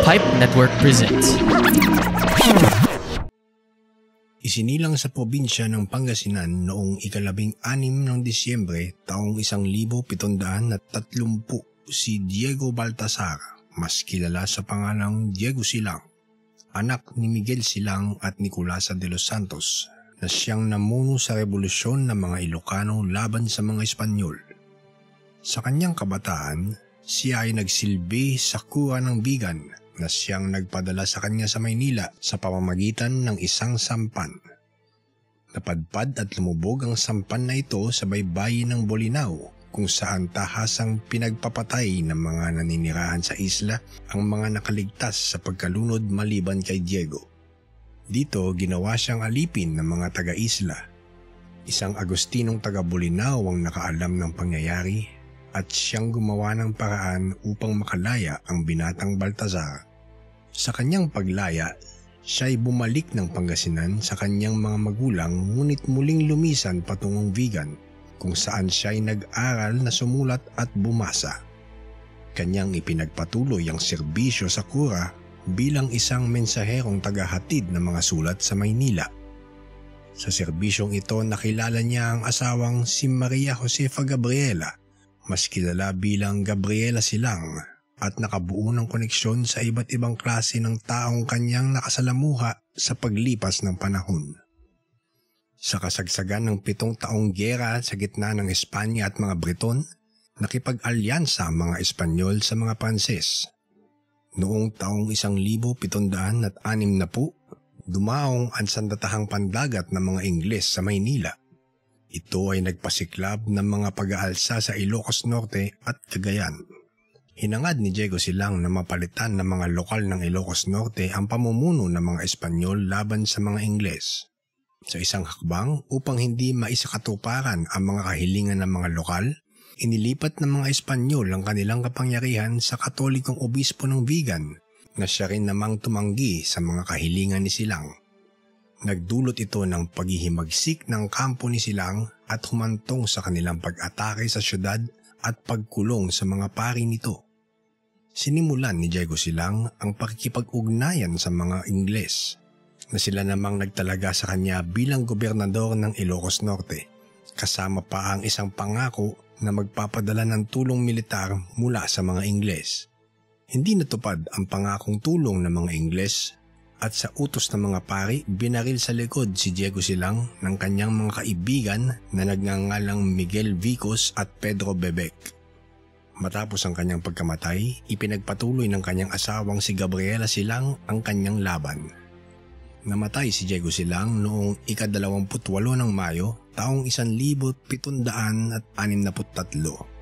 Pipe Network presents. Isinilang sa probinsya ng Pangasinan noong ika-16 ng Disyembre taong 1730 si Diego Baltasar, mas kilala sa pangalang Diego Silang, anak ni Miguel Silang at Nicolasa de los Santos, na siyang namuno sa revolusyon ng mga Ilocano laban sa mga Espanyol. Sa kanyang kabataan, siya ay nagsilbi sa kura ng Vigan na siyang nagpadala sa kanya sa Maynila sa pamamagitan ng isang sampan. Napadpad at lumubog ang sampan na ito sa baybayin ng Bolinao, kung saan tahasang pinagpapatay ng mga naninirahan sa isla ang mga nakaligtas sa pagkalunod maliban kay Diego. Dito ginawa siyang alipin ng mga taga-isla. Isang Agustinong taga-Bolinao ang nakaalam ng pangyayari at siyang gumawa ng paraan upang makalaya ang binatang Baltasar. Sa kanyang paglaya, siya ay bumalik ng Pangasinan sa kanyang mga magulang ngunit muling lumisan patungong Vigan, kung saan siya ay nag-aral na sumulat at bumasa. Kanyang ipinagpatuloy ang serbisyo sa kura bilang isang mensaherong tagahatid ng mga sulat sa Maynila. Sa serbisyong ito nakilala niya ang asawang si Maria Josefa Gabriela, mas kilala bilang Gabriela Silang, at nakabuo ng koneksyon sa iba't ibang klase ng taong kanyang nakasalamuha sa paglipas ng panahon. Sa kasagsagan ng 7 taong giyera sa gitna ng Espanya at mga Briton, nakipag-alyansa ang mga Espanyol sa mga Pranses. Noong taong 1760, dumaong ang sandatahang pandagat ng mga Ingles sa Maynila. Ito ay nagpasiklab ng mga pag-aalsa sa Ilocos Norte at Cagayan. Hinangad ni Diego Silang na mapalitan ng mga lokal ng Ilocos Norte ang pamumuno ng mga Espanyol laban sa mga Ingles. Sa isang hakbang upang hindi maisakatuparan ang mga kahilingan ng mga lokal, inilipat ng mga Espanyol ang kanilang kapangyarihan sa Katolikong Obispo ng Vigan, na siya rin namang tumanggi sa mga kahilingan ni Silang. Nagdulot ito ng paghihimagsik ng kampo ni Silang at humantong sa kanilang pag-atake sa syudad at pagkulong sa mga pari nito. Sinimulan ni Diego Silang ang pakikipag-ugnayan sa mga Ingles, na sila namang nagtalaga sa kanya bilang gobernador ng Ilocos Norte, kasama pa ang isang pangako na magpapadala ng tulong militar mula sa mga Ingles. Hindi natupad ang pangakong tulong ng mga Ingles at sa utos ng mga pari, binaril sa likod si Diego Silang ng kanyang mga kaibigan na nagngangalang Miguel Vicos at Pedro Bebek. Matapos ang kanyang pagkamatay, ipinagpatuloy ng kanyang asawang si Gabriela Silang ang kanyang laban. Namatay si Diego Silang noong ika-28 ng Mayo taong 1763.